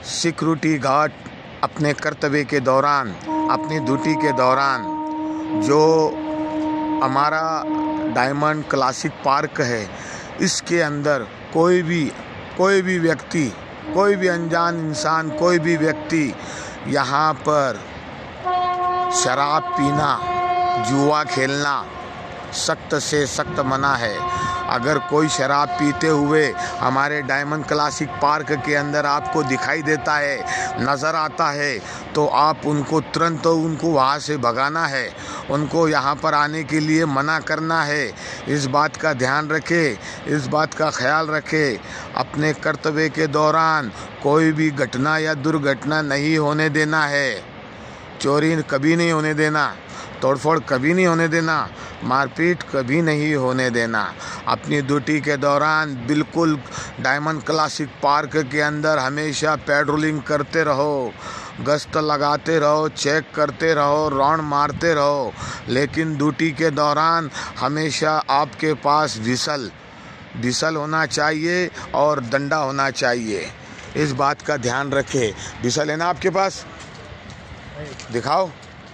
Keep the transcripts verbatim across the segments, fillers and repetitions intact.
Security guard अपने कर्तव्य के दौरान, अपनी ड्यूटी के दौरान, जो हमारा डायमंड क्लासिक पार्क है, इसके अंदर कोई भी कोई भी व्यक्ति, कोई भी अनजान इंसान, कोई भी व्यक्ति यहाँ पर शराब पीना, जुआ खेलना सख्त से सख्त मना है। अगर कोई शराब पीते हुए हमारे डायमंड क्लासिक पार्क के अंदर आपको दिखाई देता है, नज़र आता है, तो आप उनको तुरंत तो उनको वहाँ से भगाना है, उनको यहाँ पर आने के लिए मना करना है। इस बात का ध्यान रखें, इस बात का ख्याल रखें। अपने कर्तव्य के दौरान कोई भी घटना या दुर्घटना नहीं होने देना है। चोरी कभी नहीं होने देना, तोड़फोड़ कभी नहीं होने देना, मारपीट कभी नहीं होने देना। अपनी ड्यूटी के दौरान बिल्कुल डायमंड क्लासिक पार्क के अंदर हमेशा पेट्रोलिंग करते रहो, गश्त लगाते रहो, चेक करते रहो, राउंड मारते रहो, लेकिन ड्यूटी के दौरान हमेशा आपके पास विसल विसल होना चाहिए और डंडा होना चाहिए। इस बात का ध्यान रखें। विसल है ना आपके पास? दिखाओ।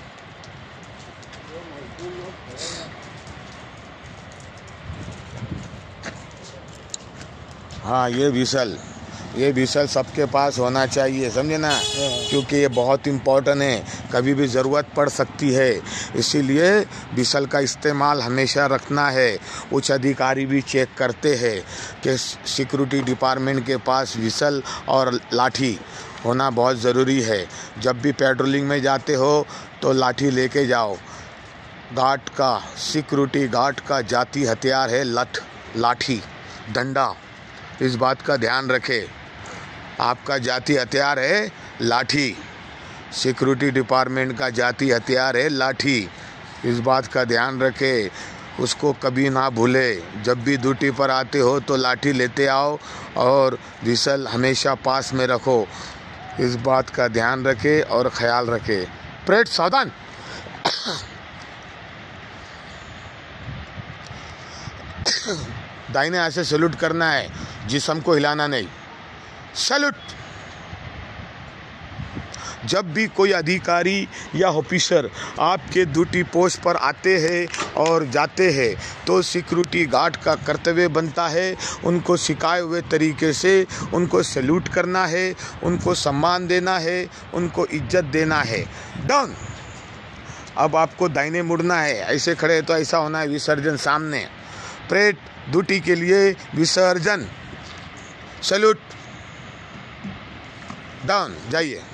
हाँ, ये विसल ये विसल सबके पास होना चाहिए, समझे ना, क्योंकि ये बहुत इम्पोर्टेंट है, कभी भी ज़रूरत पड़ सकती है, इसीलिए विसल का इस्तेमाल हमेशा रखना है। उच्च अधिकारी भी चेक करते हैं कि सिक्योरिटी डिपार्टमेंट के पास विसल और लाठी होना बहुत ज़रूरी है। जब भी पेट्रोलिंग में जाते हो तो लाठी लेके जाओ। गार्ड का, सिक्योरिटी गार्ड का जाती हथियार है लठ लाठी, डंडा। इस बात का ध्यान रखें। आपका जाती हथियार है लाठी, सिक्योरिटी डिपार्टमेंट का जाती हथियार है लाठी। इस बात का ध्यान रखें, उसको कभी ना भूले। जब भी ड्यूटी पर आते हो तो लाठी लेते आओ और विसल हमेशा पास में रखो। इस बात का ध्यान रखें और ख्याल रखें। परेड सावधान। दाहिने हाथ से सैल्यूट करना है, जिस्म को हिलाना नहीं। सैल्यूट। जब भी कोई अधिकारी या ऑफिसर आपके ड्यूटी पोस्ट पर आते हैं और जाते हैं तो सिक्योरिटी गार्ड का कर्तव्य बनता है उनको सिखाए हुए तरीके से उनको सैल्यूट करना है, उनको सम्मान देना है, उनको इज्जत देना है। डाउन। अब आपको दाहिने मुड़ना है, ऐसे खड़े तो ऐसा होना है, विसर्जन सामने। परेड ड्यूटी के लिए विसर्जन। सैल्यूट। डाउन। जाइए।